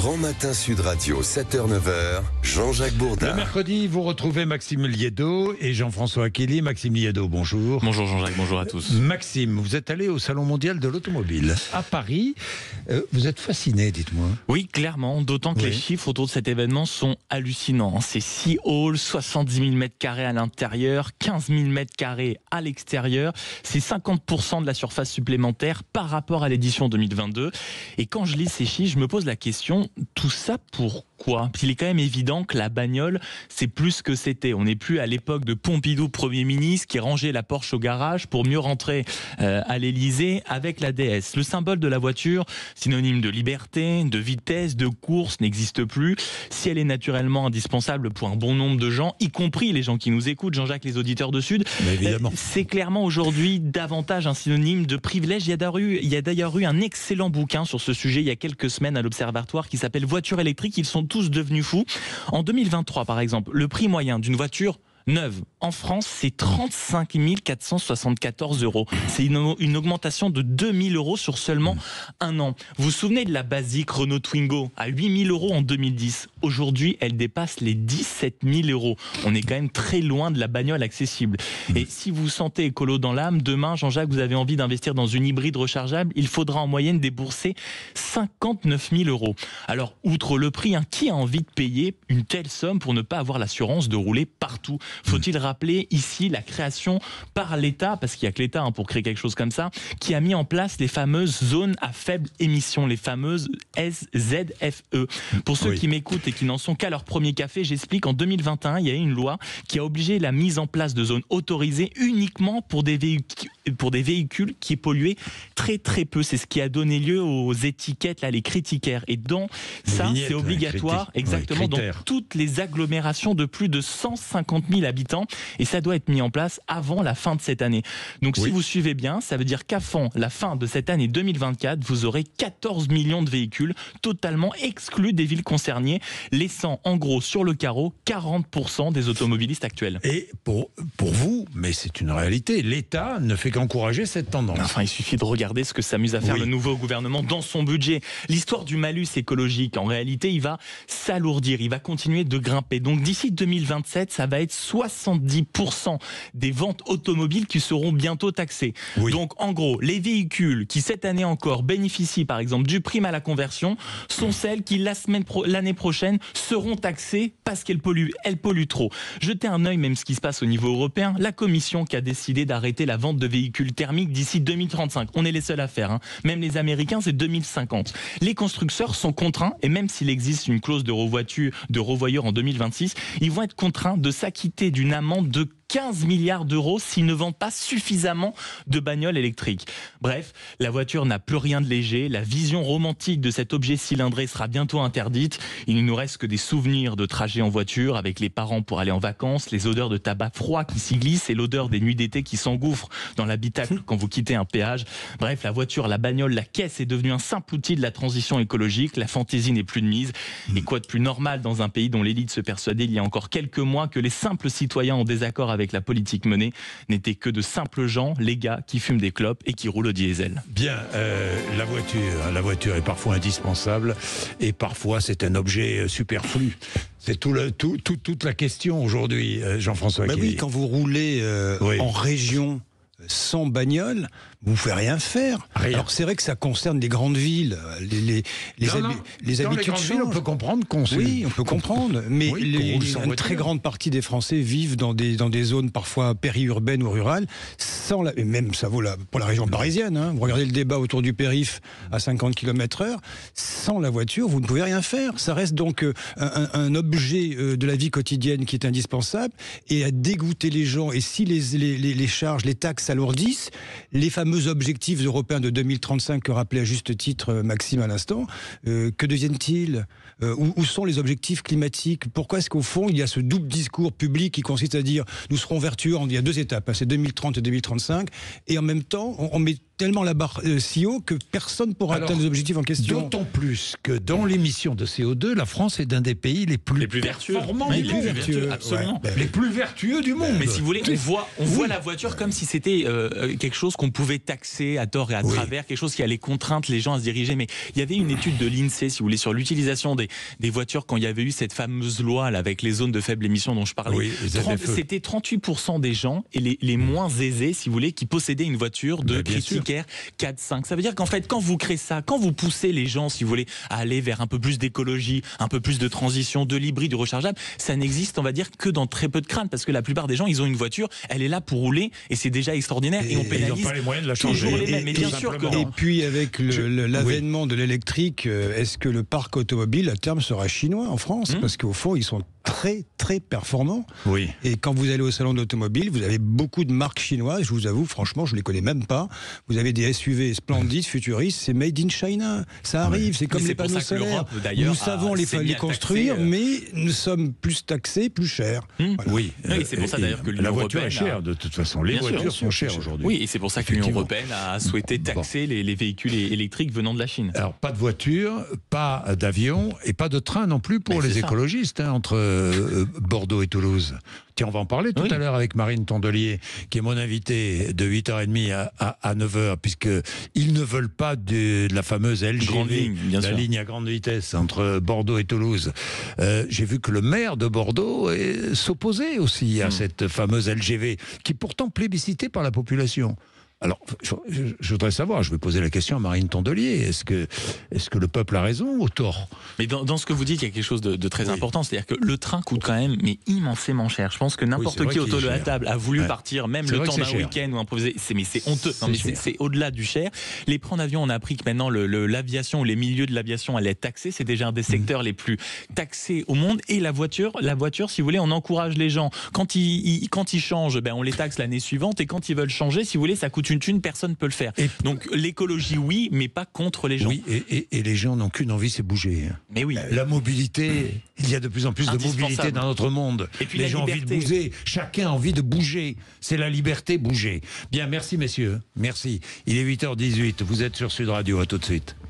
Grand Matin Sud Radio, 7h-9h, Jean-Jacques Bourdin. Le mercredi, vous retrouvez Maxime Liédot et Jean-François Aquili. Maxime Liédot, bonjour. Bonjour Jean-Jacques, bonjour à tous. Maxime, vous êtes allé au Salon mondial de l'automobile à Paris. Vous êtes fasciné, dites-moi. Oui, clairement, d'autant que les chiffres autour de cet événement sont hallucinants. C'est 6 halls, 70 000 m² à l'intérieur, 15 000 m² à l'extérieur. C'est 50% de la surface supplémentaire par rapport à l'édition 2022. Et quand je lis ces chiffres, je me pose la question, tout ça pourquoi ? Il est quand même évident que la bagnole, c'est plus que c'était. On n'est plus à l'époque de Pompidou, Premier ministre, qui rangeait la Porsche au garage pour mieux rentrer à l'Élysée avec la DS. Le symbole de la voiture, synonyme de liberté, de vitesse, de course, n'existe plus. Si elle est naturellement indispensable pour un bon nombre de gens, y compris les gens qui nous écoutent, Jean-Jacques, les auditeurs de Sud, c'est clairement aujourd'hui davantage un synonyme de privilège. Il y a d'ailleurs eu un excellent bouquin sur ce sujet il y a quelques semaines à l'Observatoire qui s'appelle Voitures électriques, ils sont tous devenus fous. En 2023, par exemple, le prix moyen d'une voiture neuve en France, c'est 35 474 €. C'est une augmentation de 2 000 € sur seulement un an. Vous vous souvenez de la basique Renault Twingo à 8 000 € en 2010. Aujourd'hui, elle dépasse les 17 000 €. On est quand même très loin de la bagnole accessible. Et si vous vous sentez écolo dans l'âme, demain, Jean-Jacques, vous avez envie d'investir dans une hybride rechargeable, il faudra en moyenne débourser 59 000 €. Alors, outre le prix, qui a envie de payer une telle somme pour ne pas avoir l'assurance de rouler partout ? Faut-il rappeler ici la création par l'État, parce qu'il n'y a que l'État pour créer quelque chose comme ça, qui a mis en place les fameuses zones à faible émission, les fameuses ZFE. Pour ceux qui m'écoutent et qui n'en sont qu'à leur premier café, j'explique, en 2021, il y a eu une loi qui a obligé la mise en place de zones autorisées uniquement pour des véhicules qui polluaient très très peu. C'est ce qui a donné lieu aux étiquettes, là, les critiquaires. Et dans ça, c'est obligatoire, exactement, dans toutes les agglomérations de plus de 150 000 habitants, et ça doit être mis en place avant la fin de cette année. Donc si vous suivez bien, ça veut dire qu'avant la fin de cette année 2024, vous aurez 14 millions de véhicules totalement exclus des villes concernées, laissant en gros sur le carreau 40% des automobilistes actuels. Et pour vous, mais c'est une réalité, l'État ne fait qu'encourager cette tendance. Enfin, il suffit de regarder ce que s'amuse à faire le nouveau gouvernement dans son budget. L'histoire du malus écologique, en réalité, il va s'alourdir, il va continuer de grimper. Donc d'ici 2027, ça va être 70% des ventes automobiles qui seront bientôt taxées. Donc en gros, les véhicules qui cette année encore bénéficient par exemple du prime à la conversion sont celles qui l'année prochaine seront taxées parce qu'elles polluent trop. Jetez un œil même ce qui se passe au niveau européen. La Commission qui a décidé d'arrêter la vente de véhicules thermiques d'ici 2035. On est les seuls à faire. Même les Américains, c'est 2050. Les constructeurs sont contraints, et même s'il existe une clause de revoyure en 2026, ils vont être contraints de s'acquitter d'une amende de 15 milliards € s'ils ne vendent pas suffisamment de bagnoles électriques. Bref, la voiture n'a plus rien de léger. La vision romantique de cet objet cylindré sera bientôt interdite. Il ne nous reste que des souvenirs de trajets en voiture avec les parents pour aller en vacances, les odeurs de tabac froid qui s'y glissent et l'odeur des nuits d'été qui s'engouffrent dans l'habitacle quand vous quittez un péage. Bref, la voiture, la bagnole, la caisse est devenue un simple outil de la transition écologique. La fantaisie n'est plus de mise. Et quoi de plus normal dans un pays dont l'élite se persuadait il y a encore quelques mois que les simples citoyens en désaccord avec la politique menée n'étaient que de simples gens, les gars qui fument des clopes et qui roulent au diesel. Bien, la voiture est parfois indispensable et parfois c'est un objet superflu. C'est toute la question aujourd'hui, Jean-François Aquili. Oui, quand vous roulez en région sans bagnole, vous ne pouvez rien faire. Alors c'est vrai que ça concerne les grandes villes, les habitudes changent. On peut comprendre qu'on on peut comprendre, mais une très grande partie des Français vivent dans des zones parfois périurbaines ou rurales, et même ça vaut pour la région parisienne. Vous regardez le débat autour du périph' à 50 km/h, sans la voiture, vous ne pouvez rien faire. Ça reste donc un objet de la vie quotidienne qui est indispensable, et à dégoûter les gens. Et si les charges, les taxes s'alourdissent, les fameux objectifs européens de 2035 que rappelait à juste titre Maxime à l'instant, que deviennent-ils ? Où sont les objectifs climatiques ? Pourquoi est-ce qu'au fond il y a ce double discours public qui consiste à dire nous serons vertueux, il y a deux étapes, c'est 2030 et 2035, et en même temps on met tellement la barre si haut que personne ne pourra atteindre les objectifs en question. D'autant plus que dans l'émission de CO2, la France est d'un des pays les plus vertueux. Les plus vertueux, absolument. Les plus vertueux du monde. Mais si vous voulez, on voit la voiture comme si c'était quelque chose qu'on pouvait taxer à tort et à travers, quelque chose qui allait contraindre les gens à se diriger. Mais il y avait une étude de l'INSEE, si vous voulez, sur l'utilisation des voitures quand il y avait eu cette fameuse loi là, avec les zones de faible émission dont je parlais. Oui, c'était 38% des gens et les moins aisés, si vous voulez, qui possédaient une voiture de critique R 4, 5. Ça veut dire qu'en fait, quand vous créez ça, quand vous poussez les gens, si vous voulez, à aller vers un peu plus d'écologie, un peu plus de transition, de l'hybride, du rechargeable, ça n'existe, on va dire, que dans très peu de craintes, parce que la plupart des gens, ils ont une voiture, elle est là pour rouler, et c'est déjà extraordinaire, et on pénalise ils n'ont pas les moyens de la changer. toujours les mêmes. Mais bien sûr que Et puis avec l'avènement de l'électrique, est-ce que le parc automobile à terme sera chinois en France? Parce qu'au fond, ils sont très très performants. Oui. Et quand vous allez au salon de l'automobile, vous avez beaucoup de marques chinoises. Je vous avoue, franchement, je les connais même pas. Vous avez des SUV splendides, futuristes, c'est made in China. Ça arrive, c'est comme les panneaux solaires. Nous savons les construire, mais nous sommes plus taxés, plus chers. Voilà. Oui, c'est pour ça d'ailleurs que la voiture est chère. De toute façon, les voitures sont chères aujourd'hui. Oui, et c'est pour ça que l'Union européenne a souhaité taxer les véhicules électriques venant de la Chine. Alors, pas de voiture, pas d'avion et pas de train non plus pour les écologistes entre Bordeaux et Toulouse. Tiens, on va en parler tout à l'heure avec Marine Tondelier, qui est mon invitée de 8h30 à 9h, puisqu'ils ne veulent pas de la fameuse LGV, la ligne à grande vitesse entre Bordeaux et Toulouse. J'ai vu que le maire de Bordeaux s'opposait aussi à cette fameuse LGV, qui est pourtant plébiscitée par la population. Alors, je voudrais savoir, je vais poser la question à Marine Tondelier, est-ce que le peuple a raison ou tort? Mais dans ce que vous dites, il y a quelque chose de très important, c'est-à-dire que le train coûte quand même immensément cher. Je pense que n'importe qui autour de la table a voulu partir, même le temps d'un week-end ou improviser. Mais c'est honteux, c'est au-delà du cher. Les prix en avion, on a appris que maintenant l'aviation ou les milieux de l'aviation allaient être taxés, c'est déjà un des secteurs les plus taxés au monde. Et la voiture, si vous voulez, on encourage les gens. Quand ils changent, on les taxe l'année suivante, et quand ils veulent changer, si vous voulez, ça coûte une thune, personne ne peut le faire. Donc l'écologie, oui, mais pas contre les gens. Oui, et les gens n'ont qu'une envie, c'est bouger. Mais oui. La mobilité, il y a de plus en plus de mobilité dans notre monde. Et puis les gens ont envie de bouger, chacun a envie de bouger. C'est la liberté, bouger. Bien, merci messieurs, merci. Il est 8h18, vous êtes sur Sud Radio, à tout de suite.